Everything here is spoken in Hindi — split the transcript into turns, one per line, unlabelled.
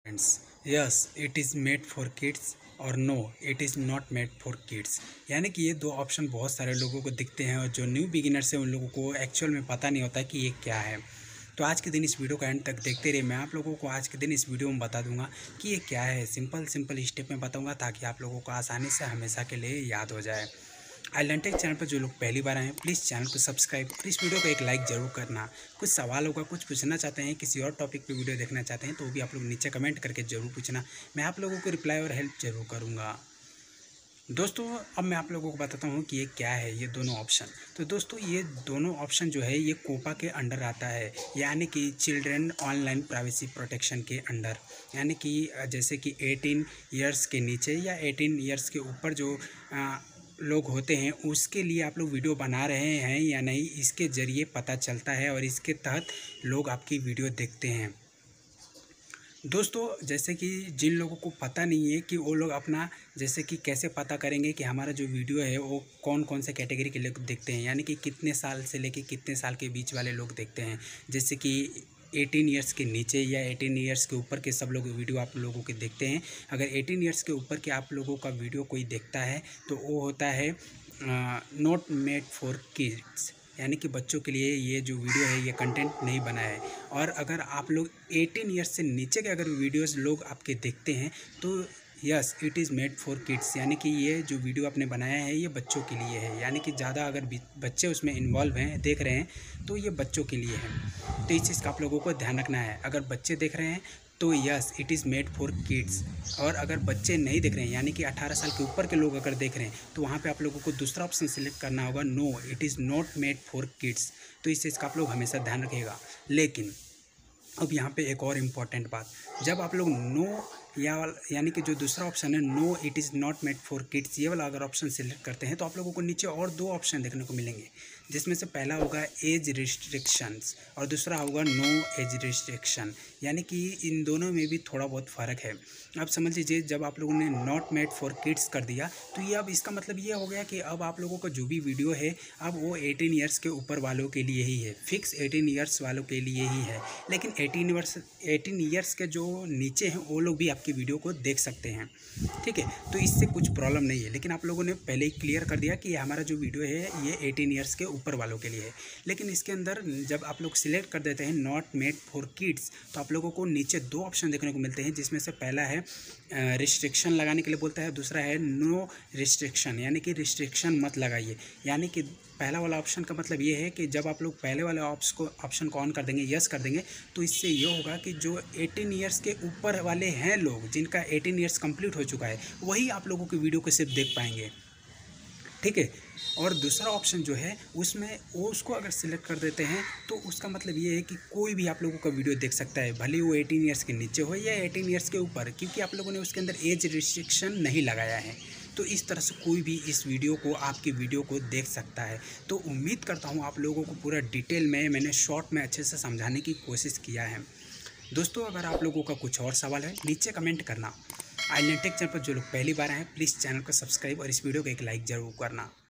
Friends, yes it is made for kids और no it is not made for kids. यानी कि ये दो ऑप्शन बहुत सारे लोगों को दिखते हैं और जो न्यू बिगिनर्स हैं उन लोगों को एक्चुअल में पता नहीं होता कि ये क्या है। तो आज के दिन इस वीडियो का एंड तक देखते रहिए। मैं आप लोगों को आज के दिन इस वीडियो में बता दूंगा कि ये क्या है। सिंपल स्टेप में बताऊंगा ताकि आप लोगों को आसानी से हमेशा के लिए याद हो जाए। आइलैंटेक चैनल पर जो लोग पहली बार आए हैं प्लीज़ चैनल को सब्सक्राइब और इस वीडियो को एक लाइक ज़रूर करना। कुछ सवाल होगा, कुछ पूछना चाहते हैं, किसी और टॉपिक पे वीडियो देखना चाहते हैं तो वो भी आप लोग नीचे कमेंट करके ज़रूर पूछना। मैं आप लोगों को रिप्लाई और हेल्प ज़रूर करूँगा। दोस्तों अब मैं आप लोगों को बताता हूँ कि ये क्या है, ये दोनों ऑप्शन। तो दोस्तों ये दोनों ऑप्शन जो है ये कोपा के अंडर आता है, यानी कि चिल्ड्रन ऑनलाइन प्राइवेसी प्रोटेक्शन के अंडर। यानी कि जैसे कि 18 इयर्स के नीचे या 18 इयर्स के ऊपर जो लोग होते हैं उसके लिए आप लोग वीडियो बना रहे हैं या नहीं, इसके ज़रिए पता चलता है और इसके तहत लोग आपकी वीडियो देखते हैं। दोस्तों जैसे कि जिन लोगों को पता नहीं है कि वो लोग अपना जैसे कि कैसे पता करेंगे कि हमारा जो वीडियो है वो कौन कौन से कैटेगरी के लोग देखते हैं, यानी कि कितने साल से लेके कितने साल के बीच वाले लोग देखते हैं। जैसे कि 18 इयर्स के नीचे या 18 इयर्स के ऊपर के सब लोग वीडियो आप लोगों के देखते हैं। अगर 18 इयर्स के ऊपर के आप लोगों का वीडियो कोई देखता है तो वो होता है नॉट मेड फॉर किड्स, यानी कि बच्चों के लिए ये जो वीडियो है ये कंटेंट नहीं बना है। और अगर आप लोग 18 इयर्स से नीचे के अगर वीडियोस लोग आपके देखते हैं तो yes it is made for kids, यानी कि ये जो वीडियो आपने बनाया है ये बच्चों के लिए है। यानी कि ज़्यादा अगर बच्चे उसमें इन्वॉल्व हैं, देख रहे हैं, तो ये बच्चों के लिए है। तो इस चीज़ का आप लोगों को ध्यान रखना है। अगर बच्चे देख रहे हैं तो yes it is made for kids, और अगर बच्चे नहीं देख रहे हैं यानी कि 18 साल के ऊपर के लोग अगर देख रहे हैं तो वहाँ पे आप लोगों को दूसरा ऑप्शन सेलेक्ट करना होगा, no it is not made for kids. तो इस चीज़ का आप लोग हमेशा ध्यान रखिएगा। लेकिन अब यहाँ पे एक और इम्पॉर्टेंट बात, जब आप लोग नो यानी कि जो दूसरा ऑप्शन है no it is not made for kids, ये वाला अगर ऑप्शन सेलेक्ट करते हैं तो आप लोगों को नीचे और दो ऑप्शन देखने को मिलेंगे, जिसमें से पहला होगा एज रिस्ट्रिक्शंस और दूसरा होगा नो एज रिस्ट्रिक्शन। यानी कि इन दोनों में भी थोड़ा बहुत फ़र्क है। अब समझ लीजिए जब आप लोगों ने नॉट मेड फॉर किड्स कर दिया तो ये अब इसका मतलब ये हो गया कि अब आप लोगों का जो भी वीडियो है अब वो 18 इयर्स के ऊपर वालों के लिए ही है, फिक्स 18 इयर्स वालों के लिए ही है। लेकिन 18 इयर्स के जो नीचे हैं वो लोग भी आपकी वीडियो को देख सकते हैं, ठीक है। तो इससे कुछ प्रॉब्लम नहीं है। लेकिन आप लोगों ने पहले ही क्लियर कर दिया कि हमारा जो वीडियो है ये 18 इयर्स के ऊपर वालों के लिए है। लेकिन इसके अंदर जब आप लोग सिलेक्ट कर देते हैं नॉट मेड फॉर किड्स तो आप लोगों को नीचे दो ऑप्शन देखने को मिलते हैं, जिसमें से पहला है रिस्ट्रिक्शन लगाने के लिए बोलता है, दूसरा है नो रिस्ट्रिक्शन, यानी कि रिस्ट्रिक्शन मत लगाइए। यानी कि पहला वाला ऑप्शन का मतलब ये है कि जब आप लोग पहले वाले ऑप्शन को ऑन कर देंगे, यस कर देंगे, तो इससे ये होगा कि जो 18 इयर्स के ऊपर वाले हैं लोग, जिनका 18 इयर्स कंप्लीट हो चुका है, वही आप लोगों की वीडियो को सिर्फ देख पाएंगे, ठीक है। और दूसरा ऑप्शन जो है उसमें वो उसको अगर सिलेक्ट कर देते हैं तो उसका मतलब ये है कि कोई भी आप लोगों का वीडियो देख सकता है, भले वो 18 इयर्स के नीचे हो या 18 इयर्स के ऊपर, क्योंकि आप लोगों ने उसके अंदर एज रिस्ट्रिक्शन नहीं लगाया है। तो इस तरह से कोई भी इस वीडियो को, आपकी वीडियो को देख सकता है। तो उम्मीद करता हूँ आप लोगों को पूरा डिटेल में मैंने शॉर्ट में अच्छे से समझाने की कोशिश किया है। दोस्तों अगर आप लोगों का कुछ और सवाल है नीचे कमेंट करना। आइलैंटेक चैनल पर जो लोग पहली बार आए हैं प्लीज़ चैनल को सब्सक्राइब और इस वीडियो को एक लाइक ज़रूर करना।